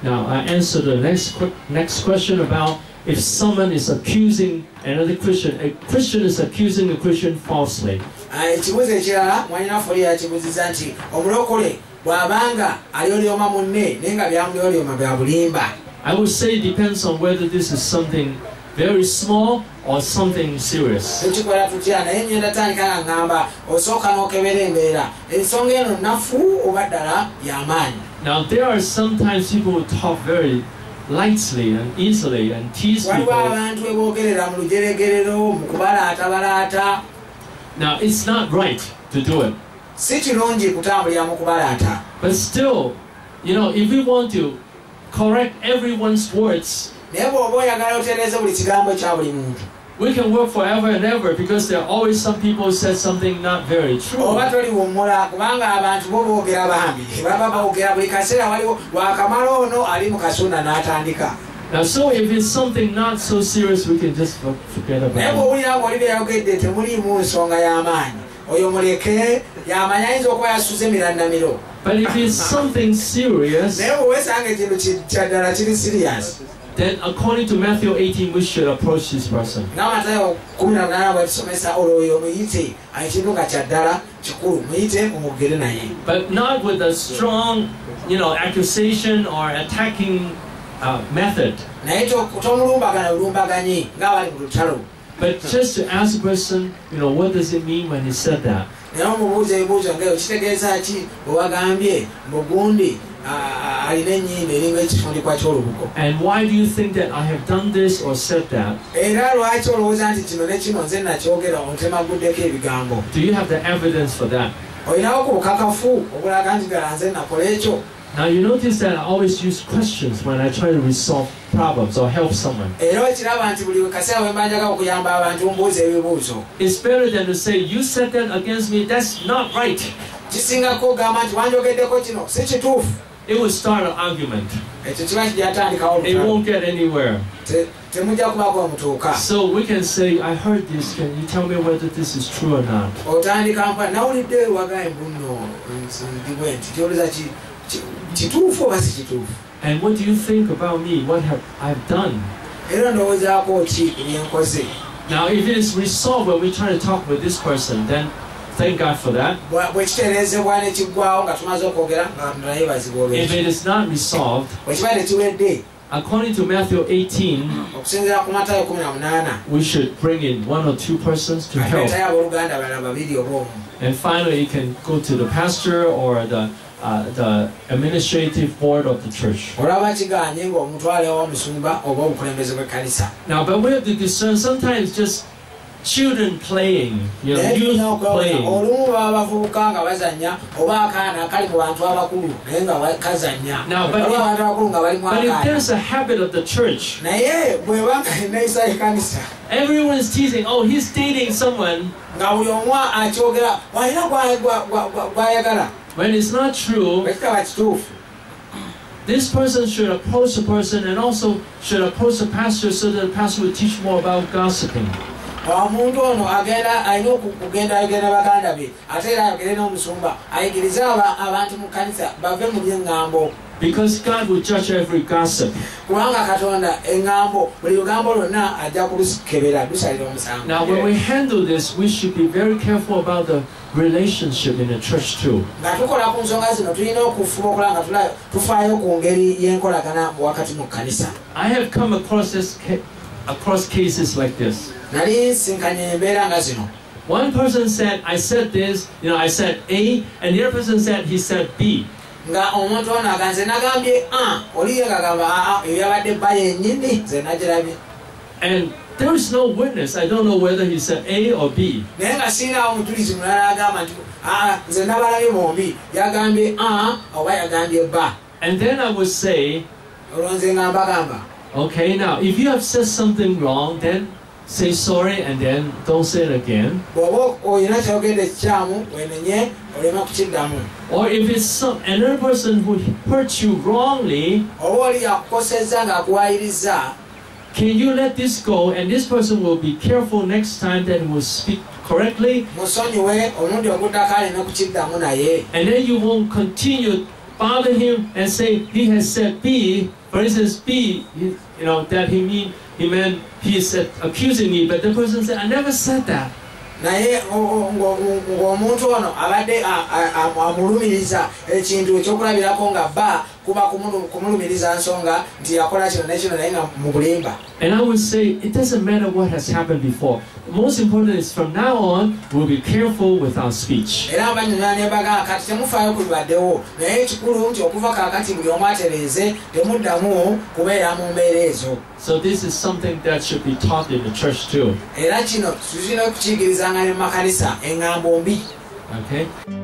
Now I answer the next question about if someone is accusing another Christian, a Christian is accusing a Christian falsely. Ekibuzo ekirala mwalina foli yakibuziza nti omulokole bw'abanga alyolyoma munne naye nga byamulyoma bya bulimba. I would say it depends on whether this is something very small or something serious. Tukikola tutya naye nyenda tandika ngamba osooka n'okebera embeera ensonga eno nafu oba ddala y'amaanyi. Now there are sometimes people who talk very lightly and easily and tease people. Abantu boogerera mu lugeregerero mu kubalaata. Now it's not right to do it. Si kirungi kutambulira mu kubalaata. But still, you know, if we want to correct everyone's words, naye bw'oba oyagala otereeze buli kigambo kya buli muntu, we can work forever and ever because there are always some people who said something not very true. Oba toliwommola kubanga abantu bo boogera bambi baba boogera buli kaseera waliwo wakamala ono ali mu kasunda n'atandika. Now, so if it's something not so serious, we can just forget about it. Naye bw'owulira ng'olibye yayogedde temuliimu nsonga y'amaanyi oyo muleke y'amanyi ayinza okuba yasuze emirannamiro. But if it's something serious, naye bw'owesanga ekintu kya ddala kiri serious, then according to Matthew 18, we should approach this person. Matayo 18 bwetusomesa olwoyo muyite ekintu nga kya ddala kikulu muyite omugere naye. But not with a strong, you know, accusation or attacking method. Naye tomulumbagana bulumbaganyi ng'abali mu lutalo. But just to ask a person, you know, what does it mean when he said that? Naye omubuuza ebibuuzo ngayo kitegeeza ki bwe wagambye mugundi alina ennyimba eringa ekifundikwa ky'olubugo. And why do you think that I have done this or said that? Era lwaki olowooza nti kino ne kino nze nakyogera ontemaguddeko ebigambo? Do you have the evidence for that? Olinawo ku bukakafu obulaga nti ddala nze nakola ekyo? Now you notice that I always use questions when I try to resolve problems or help someone. Era ekiraba nti buli kaseera bwe mba njagala okuyamba abantu mbuuza ebibuuzo. It's better than to say, you said that against me, that's not right. Kisingako ogamba nti wanjogeddeko kino si kituufu. It will start an argument. Ekyo kiba kijatandikawo olutalo. It won't get anywhere. Temujja kubako omutuuka. So we can say, I heard this, can you tell me whether this is true or not? Otandika mpa nawulidde wagaye mbuno ndibwe nti kyoleza kituufu oba si kituufu. And what do you think about me? What have I done? Era ndowoozaako ki ebyenkoze. Now if it is resolved when we try to talk with this person, then thank God for that. Bwe kitereezebwa ne kiggwawo nga tumaze okwogera nga naye bazibwa olwekyo. If it is not resolved, bwe kiba tekiwedde, according to Matthew 18, okusinziira ku Matayo 18, we should bring in 1 or 2 persons to help. abooluganda balala babiri oba omu. And finally, you can go to the pastor or the administrative board of the church. Now, but we have to discern sometimes just children playing, you know, youth playing. Now, but if there's a habit of the church, everyone is teasing, oh, he's dating someone. When it's not true, this person should approach the person and also should approach the pastor so that the pastor will teach more about gossiping. Because God will judge every gossip. Now, when we handle this, we should be very careful about the relationship in the church too. I have come across cases like this. One person said, I said this, you know, I said A, and the other person said he said B. And there is no witness. I don't know whether he said A or B. And then I would say, okay, now if you have said something wrong, then say sorry and then don't say it again. Or if it's another person who hurt you wrongly, can you let this go and this person will be careful next time that he will speak correctly? And then you won't continue bother him and say he has said B, for instance, B, that he meant he's accusing me, but the person said, I never said that. naye ng'omuntu ono abadde amulumiriza ekintu ekyokulabirako nga bba kuba kumulumiriza nsonga nti yakola kino nekino naye nga mu bulimba. And I would say it doesn't matter what has happened before. The most important is from now on we'll be careful with our speech. Era abanyonyola ne bagamba kati temufaayo ku bibaddewo naye ekikulu nti okuva kaakati buli omu atereeze temuddamu kubeera mu mbeera ezo. So this is something that should be taught in the church too. Era kino tulina okukiyigirizanga ne mu makanisa eŋŋambo mbi. Okay.